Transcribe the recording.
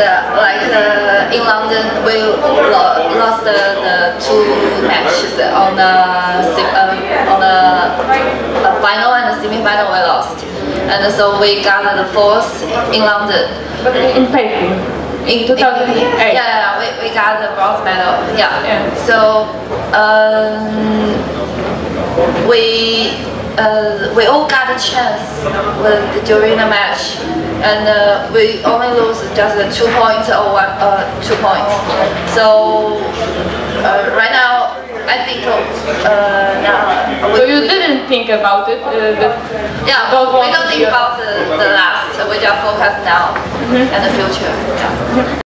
in London, we lost the two matches on the final and the semi-final. We lost, and so we got the fourth in London. But in Peking. In 2008. Yeah, we got the bronze medal. Yeah. So we all got a chance during the match, and we only lose just 2 points or 2 points. So right now, I think now. So you didn't think about it? Yeah, we don't think about the last. We just focus now and the future. Yeah.